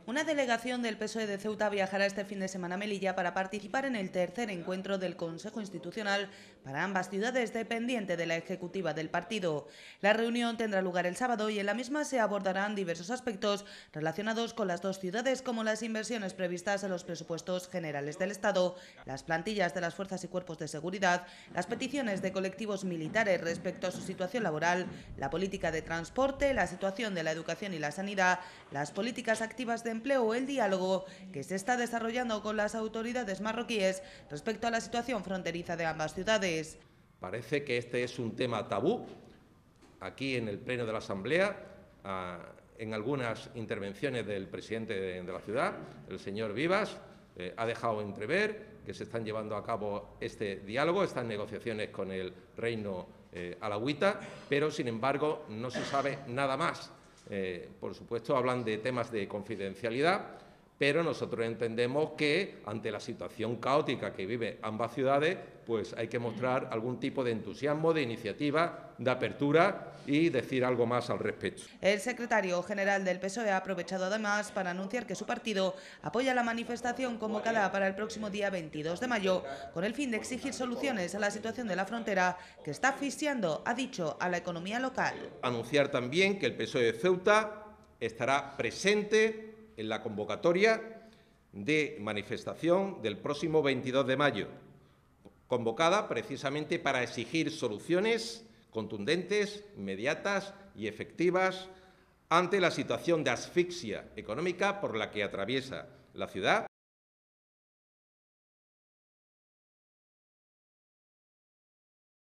Una delegación del PSOE de Ceuta viajará este fin de semana a Melilla para participar en el tercer encuentro del Consejo Institucional para ambas ciudades, dependiente de la ejecutiva del partido. La reunión tendrá lugar el sábado y en la misma se abordarán diversos aspectos relacionados con las dos ciudades, como las inversiones previstas en los presupuestos generales del Estado, las plantillas de las fuerzas y cuerpos de seguridad, las peticiones de colectivos militares respecto a su situación laboral, la política de transporte, la situación de la educación y la sanidad, las políticas activas de empleo o el diálogo que se está desarrollando con las autoridades marroquíes respecto a la situación fronteriza de ambas ciudades. Parece que este es un tema tabú aquí en el Pleno de la Asamblea, en algunas intervenciones del presidente de la ciudad, el señor Vivas, ha dejado entrever que se están llevando a cabo este diálogo, estas negociaciones con el reino alauita, pero, sin embargo, no se sabe nada más. Por supuesto, hablan de temas de confidencialidad, pero nosotros entendemos que, ante la situación caótica que viven ambas ciudades, pues hay que mostrar algún tipo de entusiasmo, de iniciativa, de apertura y decir algo más al respecto. El secretario general del PSOE ha aprovechado además para anunciar que su partido apoya la manifestación convocada para el próximo día 22 de mayo, con el fin de exigir soluciones a la situación de la frontera que está asfixiando, ha dicho, a la economía local. Anunciar también que el PSOE de Ceuta estará presente en la convocatoria de manifestación del próximo 22 de mayo, convocada precisamente para exigir soluciones contundentes, inmediatas y efectivas ante la situación de asfixia económica por la que atraviesa la ciudad